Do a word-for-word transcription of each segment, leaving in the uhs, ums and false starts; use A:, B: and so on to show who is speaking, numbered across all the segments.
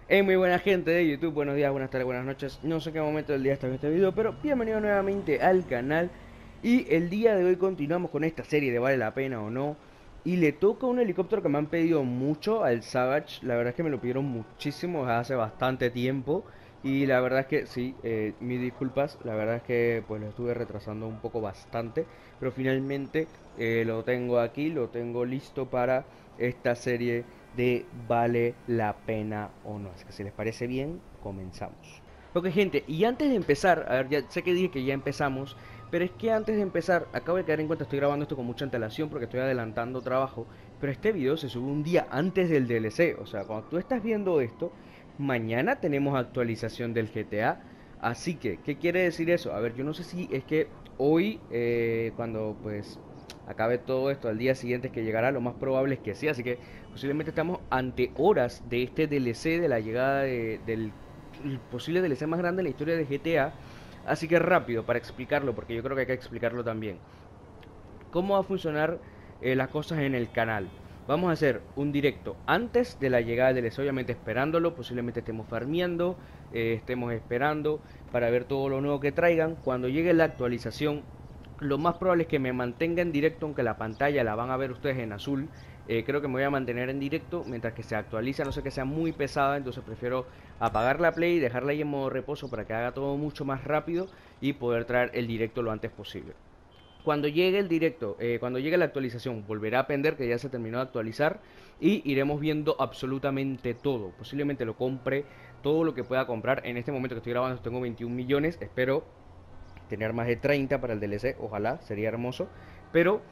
A: Hey, muy buena gente de YouTube, buenos días, buenas tardes, buenas noches. No sé qué momento del día está en este video, pero bienvenido nuevamente al canal. Y el día de hoy continuamos con esta serie de Vale la Pena o No. Y le toca un helicóptero que me han pedido mucho, al Savage. La verdad es que me lo pidieron muchísimo, hace bastante tiempo. Y la verdad es que sí, eh, mis disculpas, la verdad es que pues lo estuve retrasando un poco bastante. Pero finalmente eh, lo tengo aquí, lo tengo listo para esta serie de Vale la Pena o No. Así que si les parece bien, comenzamos. Ok, gente, y antes de empezar, a ver, ya sé que dije que ya empezamos, pero es que antes de empezar, acabo de caer en cuenta, estoy grabando esto con mucha antelación porque estoy adelantando trabajo, pero este video se sube un día antes del D L C, o sea, cuando tú estás viendo esto, mañana tenemos actualización del G T A, así que, ¿qué quiere decir eso? A ver, yo no sé si es que hoy, eh, cuando pues acabe todo esto, al día siguiente que llegará, lo más probable es que sí, así que posiblemente estamos ante horas de este D L C, de la llegada de- del el posible D L C más grande en la historia de G T A. Así que rápido para explicarlo, porque yo creo que hay que explicarlo también. ¿Cómo va a funcionar eh, las cosas en el canal? Vamos a hacer un directo antes de la llegada del D L C, obviamente esperándolo, posiblemente estemos farmeando, eh, estemos esperando para ver todo lo nuevo que traigan. Cuando llegue la actualización, lo más probable es que me mantenga en directo, aunque la pantalla la van a ver ustedes en azul. Eh, creo que me voy a mantener en directo mientras que se actualiza, no sé que sea muy pesada, entonces prefiero apagar la play y dejarla ahí en modo reposo para que haga todo mucho más rápido y poder traer el directo lo antes posible. Cuando llegue el directo, eh, cuando llegue la actualización, volverá a pender que ya se terminó de actualizar y iremos viendo absolutamente todo. Posiblemente lo compre todo lo que pueda comprar. En este momento que estoy grabando tengo veintiún millones, espero tener más de treinta para el D L C, ojalá, sería hermoso. Pero,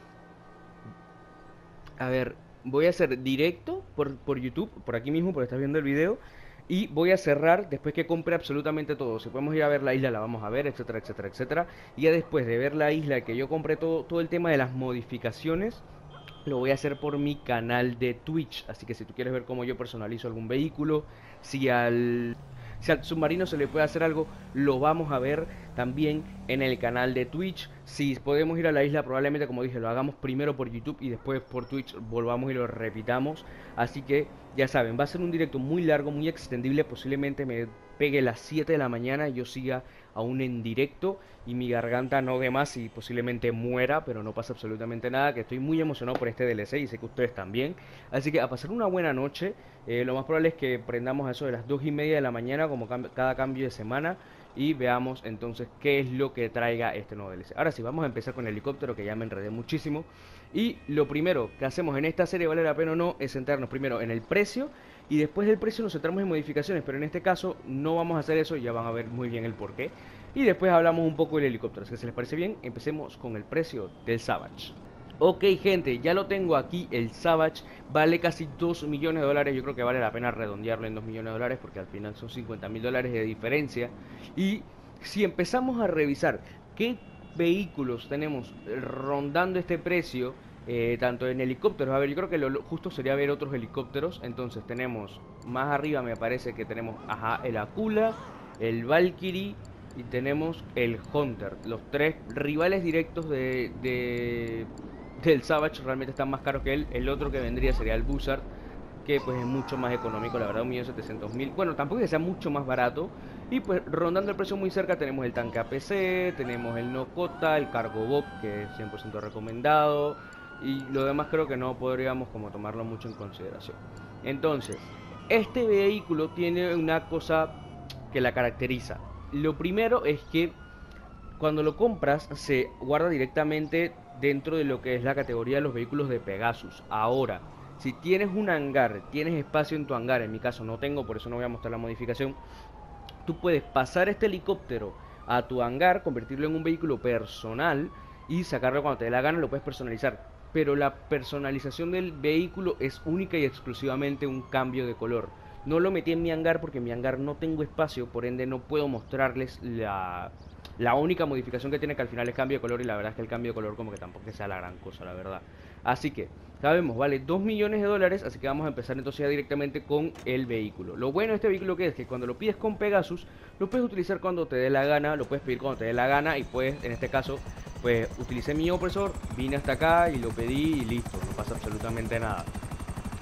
A: a ver, voy a hacer directo por, por YouTube, por aquí mismo, porque estás viendo el video. Y voy a cerrar después que compre absolutamente todo. Si podemos ir a ver la isla, la vamos a ver, etcétera, etcétera, etcétera. Y ya después de ver la isla, que yo compré todo, todo el tema de las modificaciones, lo voy a hacer por mi canal de Twitch. Así que si tú quieres ver cómo yo personalizo algún vehículo, si al, si al submarino se le puede hacer algo, lo vamos a ver también en el canal de Twitch. Si podemos ir a la isla, probablemente, como dije, lo hagamos primero por YouTube y después por Twitch volvamos y lo repitamos. Así que ya saben, va a ser un directo muy largo, muy extendible. Posiblemente me pegue las siete de la mañana y yo siga aún en directo y mi garganta no dé más y posiblemente muera, pero no pasa absolutamente nada, que estoy muy emocionado por este D L C y sé que ustedes también. Así que a pasar una buena noche. Eh, lo más probable es que prendamos a eso de las dos y media de la mañana como cam cada cambio de semana y veamos entonces qué es lo que traiga este nuevo D L C. Ahora sí, vamos a empezar con el helicóptero, que ya me enredé muchísimo. Y lo primero que hacemos en esta serie, vale la pena o no, es centrarnos primero en el precio y después del precio nos centramos en modificaciones, pero en este caso no vamos a hacer eso, ya van a ver muy bien el porqué. Y después hablamos un poco del helicóptero, así que si les parece bien, empecemos con el precio del Savage. Ok, gente, ya lo tengo aquí, el Savage vale casi dos millones de dólares. Yo creo que vale la pena redondearlo en dos millones de dólares porque al final son cincuenta mil dólares de diferencia. Y si empezamos a revisar qué vehículos tenemos rondando este precio, eh, tanto en helicópteros, a ver, yo creo que lo, lo justo sería ver otros helicópteros. Entonces tenemos más arriba, me parece que tenemos, ajá, el Aquila, el Valkyrie y tenemos el Hunter. Los tres rivales directos de, de del Savage realmente están más caros que él. El otro que vendría sería el Buzzard, que pues es mucho más económico, la verdad, un millón setecientos mil. Bueno, tampoco es que sea mucho más barato. Y pues rondando el precio muy cerca tenemos el tanque A P C, tenemos el Nokota, el Cargo Bob, que es cien por ciento recomendado. Y lo demás creo que no podríamos como tomarlo mucho en consideración. Entonces, este vehículo tiene una cosa que la caracteriza. Lo primero es que cuando lo compras se guarda directamente dentro de lo que es la categoría de los vehículos de Pegasus. Ahora, si tienes un hangar, tienes espacio en tu hangar, en mi caso no tengo, por eso no voy a mostrar la modificación, tú puedes pasar este helicóptero a tu hangar, convertirlo en un vehículo personal y sacarlo cuando te dé la gana, lo puedes personalizar. Pero la personalización del vehículo es única y exclusivamente un cambio de color. No lo metí en mi hangar porque en mi hangar no tengo espacio, por ende no puedo mostrarles la, la única modificación que tiene, que al final es cambio de color, y la verdad es que el cambio de color como que tampoco sea la gran cosa, la verdad. Así que, sabemos, vale dos millones de dólares, así que vamos a empezar entonces ya directamente con el vehículo. Lo bueno de este vehículo que es que cuando lo pides con Pegasus, lo puedes utilizar cuando te dé la gana, lo puedes pedir cuando te dé la gana y puedes, en este caso, pues utilicé mi opresor, vine hasta acá y lo pedí y listo, no pasa absolutamente nada.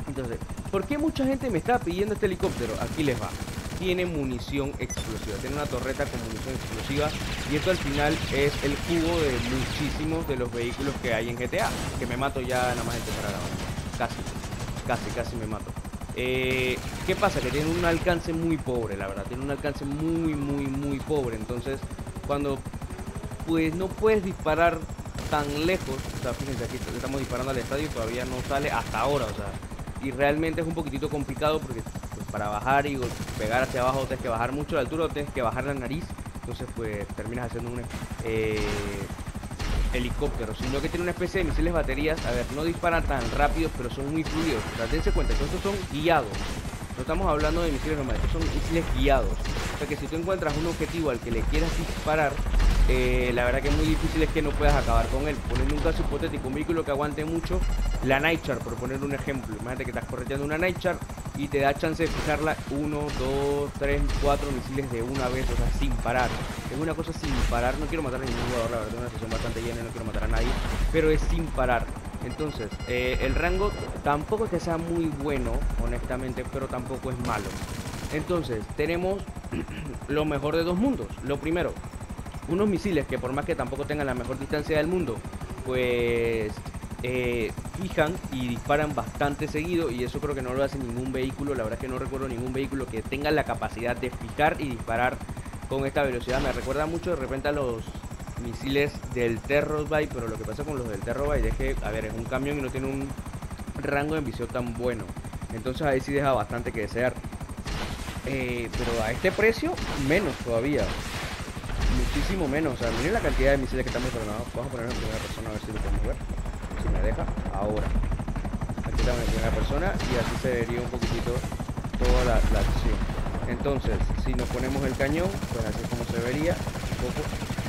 A: Entonces, ¿por qué mucha gente me está pidiendo este helicóptero? Aquí les va. Tiene munición explosiva, tiene una torreta con munición explosiva, y esto al final es el jugo de muchísimos de los vehículos que hay en G T A. Que me mato ya nada más de empezar a grabar. Casi, casi, casi me mato. Eh, ¿Qué pasa? Que tiene un alcance muy pobre, la verdad. Tiene un alcance muy, muy, muy pobre. Entonces, cuando pues no puedes disparar tan lejos, o sea, fíjense, aquí estamos disparando al estadio y todavía no sale hasta ahora, o sea, y realmente es un poquitito complicado porque pues, para bajar y pegar hacia abajo tienes que bajar mucho la altura o tienes que bajar la nariz, entonces pues terminas haciendo un eh, helicóptero, sino que tiene una especie de misiles baterías. A ver, no disparan tan rápido, pero son muy fluidos, o sea, dense cuenta que estos son guiados, no estamos hablando de misiles normales, estos son misiles guiados, o sea que si tú encuentras un objetivo al que le quieras disparar, Eh, la verdad que es muy difícil es que no puedas acabar con él. Poniendo un caso hipotético, un vehículo que aguante mucho, la Nightshade, por poner un ejemplo. Imagínate que estás correteando una Nightshade y te da chance de fijarla uno, dos, tres, cuatro misiles de una vez, o sea, sin parar. Es una cosa sin parar. No quiero matar a ningún jugador, la verdad, es una sesión bastante llena y no quiero matar a nadie, pero es sin parar. Entonces, eh, el rango tampoco es que sea muy bueno, honestamente, pero tampoco es malo. Entonces, tenemos lo mejor de dos mundos. Lo primero, unos misiles que por más que tampoco tengan la mejor distancia del mundo, pues eh, fijan y disparan bastante seguido, y eso creo que no lo hace ningún vehículo. La verdad es que no recuerdo ningún vehículo que tenga la capacidad de fijar y disparar con esta velocidad. Me recuerda mucho de repente a los misiles del Terrorbyte, pero lo que pasa con los del Terrorbyte es que, a ver, es un camión y no tiene un rango de visión tan bueno, entonces ahí sí deja bastante que desear. Eh, pero a este precio, menos todavía. Muchísimo menos, o sea, miren la cantidad de misiles que estamos programados. Vamos a ponerlo en primera persona a ver si lo podemos ver. Si me deja, ahora. Aquí estamos en primera persona y así se vería un poquitito toda la, la acción. Entonces, si nos ponemos el cañón, pues así es como se vería un poco.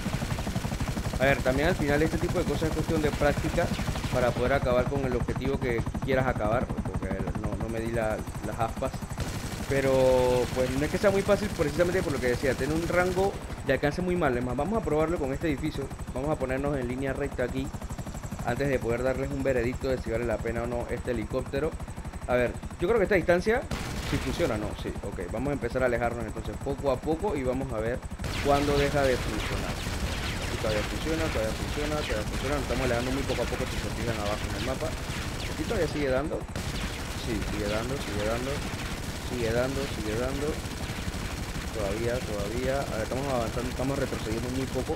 A: A ver, también al final este tipo de cosas es cuestión de práctica para poder acabar con el objetivo que quieras acabar, porque no, no me di la, las aspas. Pero pues no es que sea muy fácil, precisamente por lo que decía, tiene un rango de alcance muy malo. Además, vamos a probarlo con este edificio. Vamos a ponernos en línea recta aquí, antes de poder darles un veredicto de si vale la pena o no este helicóptero. A ver, yo creo que esta distancia sí funciona, ¿no? Sí, ok, vamos a empezar a alejarnos entonces poco a poco y vamos a ver cuándo deja de funcionar. Aquí todavía funciona, todavía funciona, todavía funciona. Nos estamos alejando muy poco a poco, si se fijan abajo en el mapa. Aquí todavía sigue dando. Sí, sigue dando, sigue dando. Sigue dando, sigue dando. Todavía, todavía. A ver, estamos avanzando, estamos retrocediendo muy poco.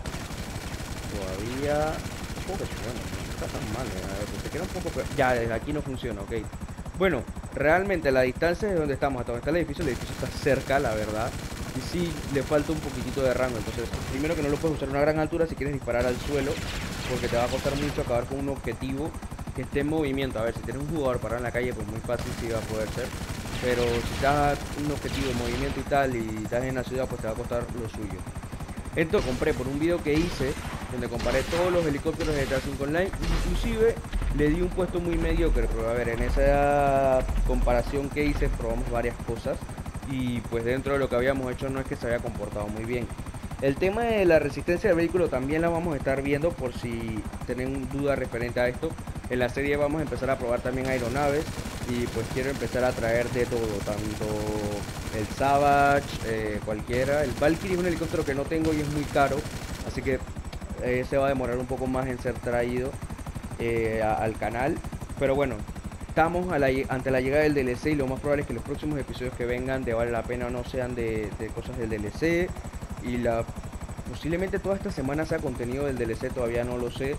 A: Todavía. Un poco, bueno, no está tan mal. ¿Eh? A ver, pues se queda un poco peor. Ya, desde aquí no funciona, ok. Bueno, realmente la distancia de donde estamos hasta donde está el edificio, el edificio está cerca, la verdad. Y sí, le falta un poquitito de rango. Entonces, primero que no lo puedes usar a una gran altura si quieres disparar al suelo, porque te va a costar mucho acabar con un objetivo que esté en movimiento. A ver, si tienes un jugador parado en la calle, pues muy fácil sí va a poder ser. Pero si estás un objetivo de movimiento y tal, y estás en la ciudad, pues te va a costar lo suyo. Esto compré por un video que hice, donde comparé todos los helicópteros de G T A cinco Online. Inclusive le di un puesto muy mediocre, pero a ver, en esa comparación que hice probamos varias cosas, y pues dentro de lo que habíamos hecho no es que se había comportado muy bien. El tema de la resistencia del vehículo también la vamos a estar viendo, por si tienen duda referente a esto. En la serie vamos a empezar a probar también aeronaves, y pues quiero empezar a traer de todo, tanto el Savage, eh, cualquiera. El Valkyrie es un helicóptero que no tengo y es muy caro, así que eh, se va a demorar un poco más en ser traído eh, a, al canal. Pero bueno, estamos a la, ante la llegada del D L C, y lo más probable es que los próximos episodios que vengan de Vale la Pena o no sean de, de cosas del D L C. Y la posiblemente toda esta semana sea contenido del D L C, todavía no lo sé.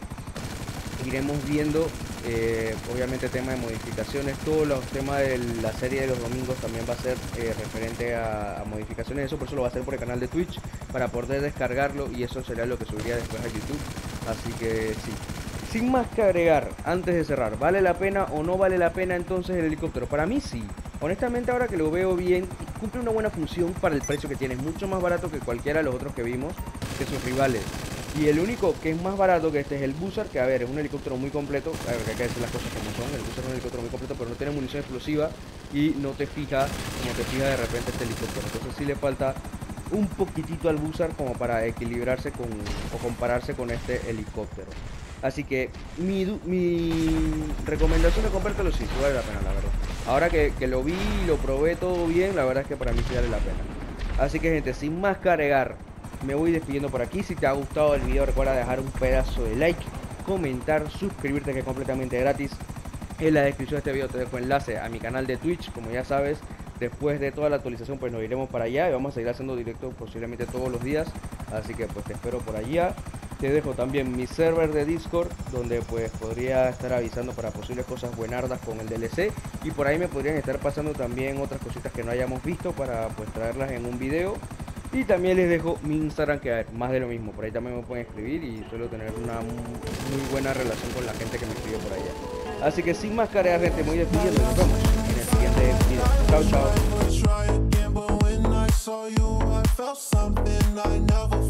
A: Iremos viendo, eh, obviamente tema de modificaciones, todos los temas de la serie de los domingos también va a ser eh, referente a, a modificaciones. Eso por eso lo va a hacer por el canal de Twitch, para poder descargarlo, y eso será lo que subiría después a YouTube. Así que sí, sin más que agregar, antes de cerrar, ¿vale la pena o no vale la pena entonces el helicóptero? Para mí sí, honestamente ahora que lo veo bien, cumple una buena función para el precio que tiene. Es mucho más barato que cualquiera de los otros que vimos, que sus rivales. Y el único que es más barato que este es el Buzzard, que a ver, es un helicóptero muy completo. A ver, que hay que decir las cosas como son. El Buzzard es un helicóptero muy completo, pero no tiene munición explosiva y no te fija como te fija de repente este helicóptero. Entonces sí le falta un poquitito al Buzzard como para equilibrarse con o compararse con este helicóptero. Así que mi, mi recomendación de comprártelo sí, sí vale la pena, la verdad. Ahora que, que lo vi y lo probé todo bien, la verdad es que para mí sí vale la pena. Así que gente, sin más cargar, me voy despidiendo por aquí. Si te ha gustado el video, recuerda dejar un pedazo de like, comentar, suscribirte, que es completamente gratis. En la descripción de este video te dejo enlace a mi canal de Twitch, como ya sabes. Después de toda la actualización pues nos iremos para allá y vamos a seguir haciendo directos posiblemente todos los días. Así que pues te espero por allá. Te dejo también mi server de Discord, donde pues podría estar avisando para posibles cosas buenardas con el D L C. Y por ahí me podrían estar pasando también otras cositas que no hayamos visto para pues traerlas en un video. Y también les dejo mi Instagram, que a ver, más de lo mismo, por ahí también me pueden escribir y suelo tener una muy buena relación con la gente que me escribe por allá. Así que sin más cargas, gente, muy despidiendo y nos vemos en el siguiente video. Chao, chao.